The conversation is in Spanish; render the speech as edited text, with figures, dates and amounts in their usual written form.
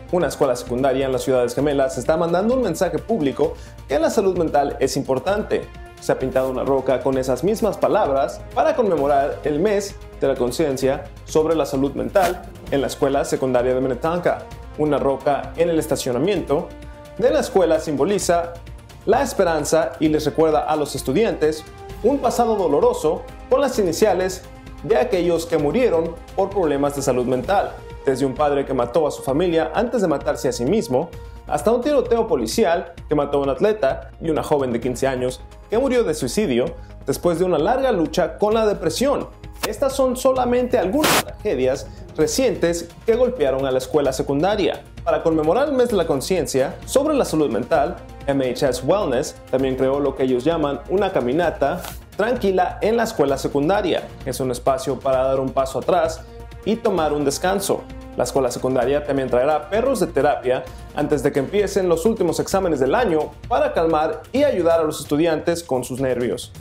Una escuela secundaria en las Ciudades Gemelas está mandando un mensaje público que la salud mental es importante. Se ha pintado una roca con esas mismas palabras para conmemorar el mes de la conciencia sobre la salud mental en la escuela secundaria de Minnetonka. Una roca en el estacionamiento de la escuela simboliza la esperanza y les recuerda a los estudiantes un pasado doloroso con las iniciales de aquellos que murieron por problemas de salud mental, desde un padre que mató a su familia antes de matarse a sí mismo, hasta un tiroteo policial que mató a un atleta y una joven de 15 años que murió de suicidio después de una larga lucha con la depresión. Estas son solamente algunas tragedias recientes que golpearon a la escuela secundaria. Para conmemorar el mes de la conciencia sobre la salud mental, MHS Wellness también creó lo que ellos llaman una caminata tranquila en la escuela secundaria. Es un espacio para dar un paso atrás y tomar un descanso. La escuela secundaria también traerá perros de terapia antes de que empiecen los últimos exámenes del año para calmar y ayudar a los estudiantes con sus nervios.